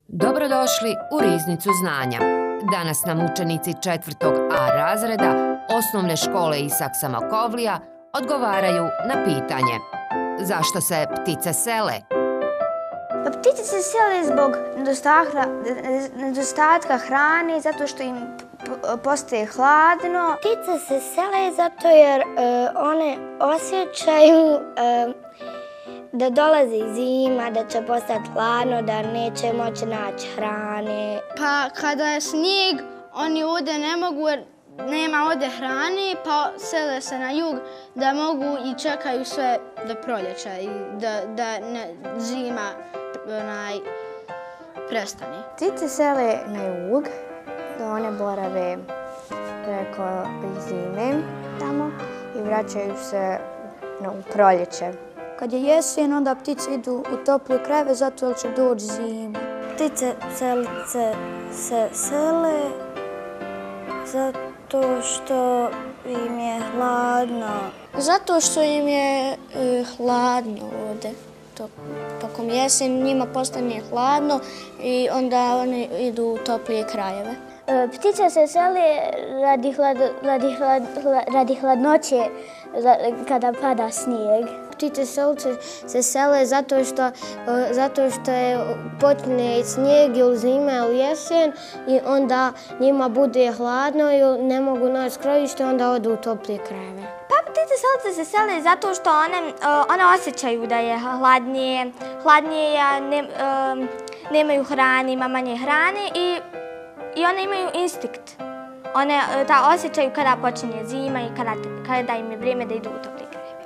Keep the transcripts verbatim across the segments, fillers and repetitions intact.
Dobrodošli u Riznicu znanja. Danas nam učenici četvrtog A razreda osnovne škole Isak Samokovlija odgovaraju na pitanje: zašto se ptice sele? Pa ptice se sele zbog nedostatka, nedostatka hrane, zato što im postaje hladno. Ptice se sele zato jer uh, one osjećaju uh, da dolazi zima, da će postati hladno, da neće moći naći hrane. Pa kada je snijeg, oni ovdje ne mogu jer nema ovdje hrane, pa sele se na jug da mogu i čekaju sve do proljeća i da, da ne, zima onaj, prestane. Ptice sele na jug, da one borave preko zime tamo i vraćaju se na, u proljeće. Kad je jesen, onda ptice idu u tople krajeve zato jer će doći zima. Ptice selice se sele zato što im je hladno. Zato što im je e, hladno ovdje. Tokom jesen njima postane hladno i onda oni idu u toplije krajeve. Ptice se sele radi, hlad, radi, hlad, radi hladnoće kada pada snijeg. Ptice selice se sele zato što, zato što je počne snijeg ili zima ili jesen i onda njima bude hladno ili ne mogu naći krovište, onda odu u toplije krajeve. Pa ptice selice se sele zato što one, one osjećaju da je hladnije, hladnije, ne, um, nemaju hrane, ima manje hrane i I one imaju instinkt. One da osjećaju kada počinje zima i kada, kada im je vrijeme da idu u topli krajeve.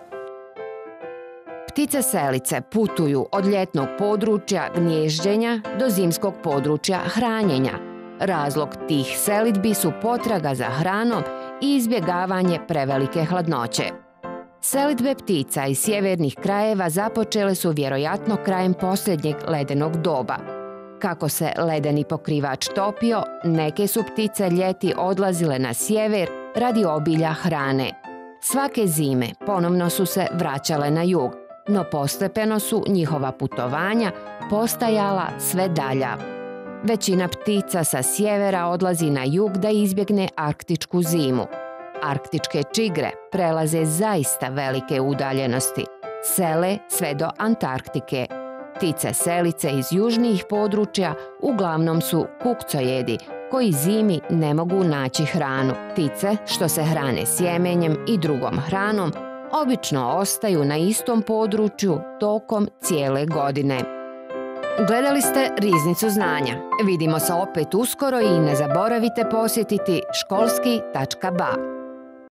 Ptice selice putuju od ljetnog područja gnježđenja do zimskog područja hranjenja. Razlog tih selidbi su potraga za hranom i izbjegavanje prevelike hladnoće. Selidbe ptica iz sjevernih krajeva započele su vjerojatno krajem posljednjeg ledenog doba. Kako se ledeni pokrivač topio, neke su ptice ljeti odlazile na sjever radi obilja hrane. Svake zime ponovno su se vraćale na jug, no postepeno su njihova putovanja postajala sve dalja. Većina ptica sa sjevera odlazi na jug da izbjegne arktičku zimu. Arktičke čigre prelaze zaista velike udaljenosti, sele sve do Antarktike. Ptice selice iz južnijih područja uglavnom su kukcojedi koji zimi ne mogu naći hranu. Ptice što se hrane sjemenjem i drugom hranom obično ostaju na istom području tokom cijele godine. Gledali ste Riznicu znanja. Vidimo se opet uskoro i ne zaboravite posjetiti školski tačka ba.